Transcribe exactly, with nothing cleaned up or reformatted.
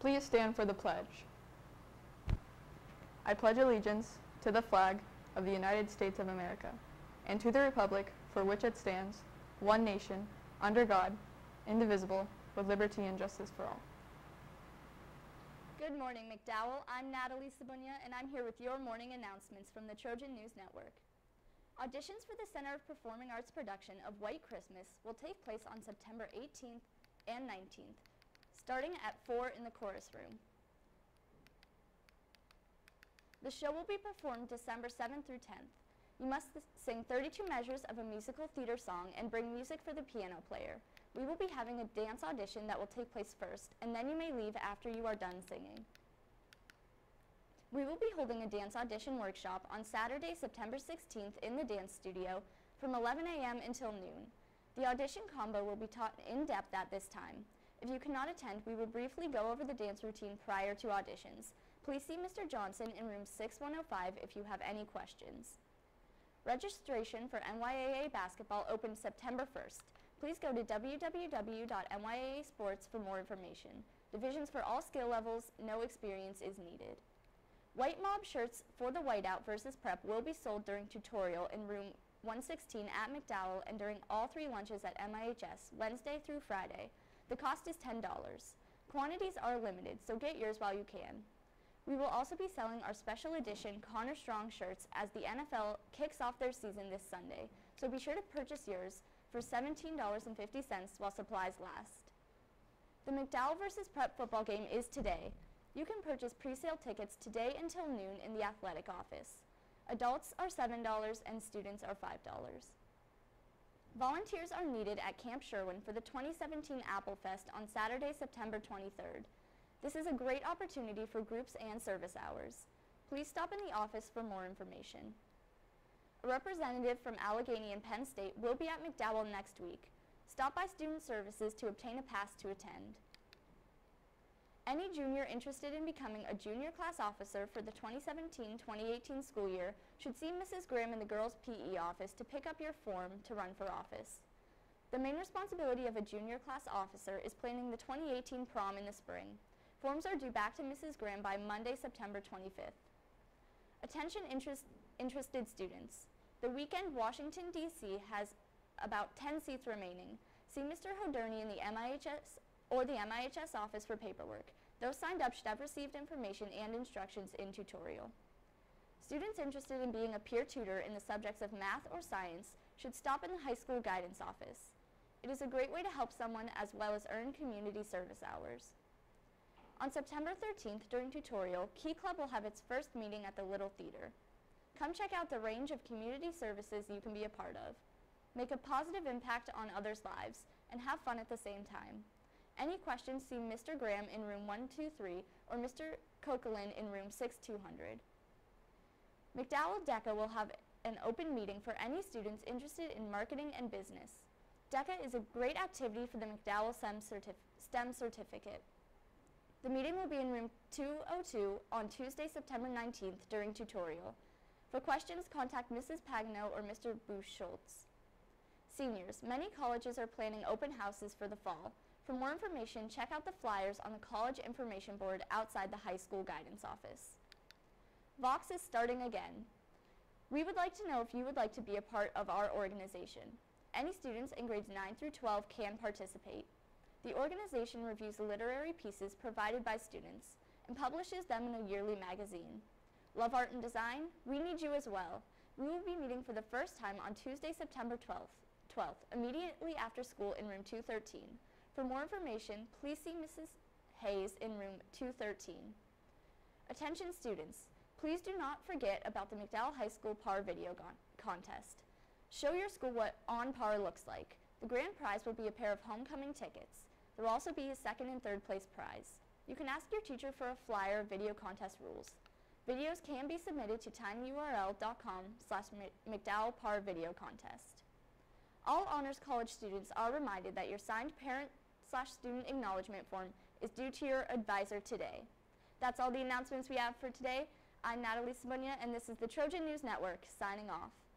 Please stand for the pledge. I pledge allegiance to the flag of the United States of America and to the republic for which it stands, one nation, under God, indivisible, with liberty and justice for all. Good morning, McDowell. I'm Natalie Sabunya, and I'm here with your morning announcements from the Trojan News Network. Auditions for the Center of Performing Arts production of White Christmas will take place on September eighteenth and nineteenth, starting at four in the chorus room. The show will be performed December seventh through tenth. You must sing thirty-two measures of a musical theater song and bring music for the piano player. We will be having a dance audition that will take place first, and then you may leave after you are done singing. We will be holding a dance audition workshop on Saturday, September sixteenth in the dance studio from eleven a m until noon. The audition combo will be taught in depth at this time. If you cannot attend, we will briefly go over the dance routine prior to auditions. Please see Mister Johnson in room six one oh five if you have any questions. Registration for N Y A A basketball opens September first. Please go to w w w dot n y a a sports for more information. Divisions for all skill levels, no experience is needed. White Mob shirts for the Whiteout versus Prep will be sold during tutorial in room one sixteen at McDowell and during all three lunches at M I H S, Wednesday through Friday. The cost is ten dollars. Quantities are limited, so get yours while you can. We will also be selling our special edition Connor Strong shirts as the N F L kicks off their season this Sunday, so be sure to purchase yours for seventeen dollars and fifty cents while supplies last. The McDowell versus Prep football game is today. You can purchase pre-sale tickets today until noon in the athletic office. Adults are seven dollars and students are five dollars. Volunteers are needed at Camp Sherwin for the twenty seventeen Apple Fest on Saturday, September twenty-third. This is a great opportunity for groups and service hours. Please stop in the office for more information. A representative from Allegheny and Penn State will be at McDowell next week. Stop by Student Services to obtain a pass to attend. Any junior interested in becoming a junior class officer for the twenty seventeen twenty eighteen school year should see Missus Graham in the girls' P E office to pick up your form to run for office. The main responsibility of a junior class officer is planning the twenty eighteen prom in the spring. Forms are due back to Missus Graham by Monday, September twenty-fifth. Attention interest, interested students. The weekend Washington, D C has about ten seats remaining. See Mister Hoderney in the M I H S or the M I H S office for paperwork. Those signed up should have received information and instructions in tutorial. Students interested in being a peer tutor in the subjects of math or science should stop in the high school guidance office. It is a great way to help someone as well as earn community service hours. On September thirteenth, during tutorial, Key Club will have its first meeting at the Little Theater. Come check out the range of community services you can be a part of. Make a positive impact on others' lives and have fun at the same time. Any questions, see Mister Graham in room one two three or Mister Kokelin in room six two hundred. McDowell DECA will have an open meeting for any students interested in marketing and business. DECA is a great activity for the McDowell STEM, certif STEM certificate. The meeting will be in room two oh two on Tuesday, September nineteenth during tutorial. For questions, contact Missus Pagno or Mister Busch-Schultz. Seniors, many colleges are planning open houses for the fall. For more information, check out the flyers on the college information board outside the high school guidance office. Vox is starting again. We would like to know if you would like to be a part of our organization. Any students in grades nine through twelve can participate. The organization reviews literary pieces provided by students and publishes them in a yearly magazine. Love art and design? We need you as well. We will be meeting for the first time on Tuesday, September twelfth, twelfth, immediately after school in room two thirteen. For more information, please see Missus Hayes in room two thirteen. Attention students, please do not forget about the McDowell High School P A R video contest. Show your school what on P A R looks like. The grand prize will be a pair of homecoming tickets. There will also be a second and third place prize. You can ask your teacher for a flyer of video contest rules. Videos can be submitted to tinyurl dot com slash McDowell P A R video contest. All Honors College students are reminded that your signed parent slash student acknowledgement form is due to your advisor today. That's all the announcements we have for today. I'm Natalie Sabunya, and this is the Trojan News Network, signing off.